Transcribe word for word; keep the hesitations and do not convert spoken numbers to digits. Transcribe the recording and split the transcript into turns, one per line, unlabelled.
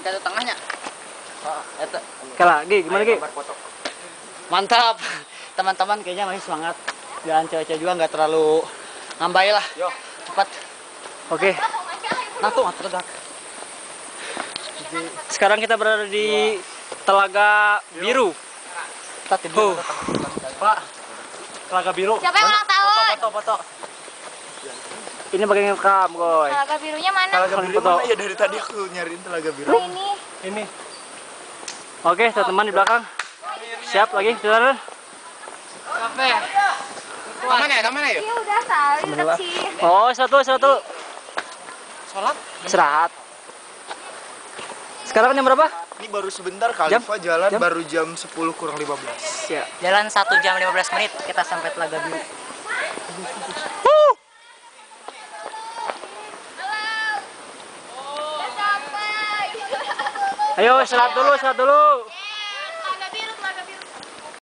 Jatuh tengahnya.
Eta.
Oke lagi, gimana Ki?
Mantap. Teman-teman kayaknya masih semangat. Dan cewek-cewek juga nggak terlalu ngambai lah.
Yo.
Cepat.
Oke.
Nah tuh nggak terlegak.
Sekarang kita berada di Telaga Biru.
Kita tidur.
Pak. Telaga Biru.
Siapa yang ulang tahun?
Foto, foto.
Ini bagian rekam, Goy.
Telaga birunya mana?
Telaga biru
Foto.
mana ya, dari tadi aku nyariin telaga biru.
Oh, ini.
Ini. Oke, teman-teman di belakang. Siap lagi, saudara?
Sampai. Kemana ya? Kemana ya?
Iya udah tali kecil.
Oh, satu, satu.
Sholat?
Istirahat. Sekarang jam berapa?
Ini baru sebentar Khalifa jalan
Jam?
baru jam sepuluh kurang lima belas.
Siap.
Jalan satu jam lima belas menit kita sampai Telaga Biru.
Udah sampai.
Ayo, istirahat dulu, istirahat dulu.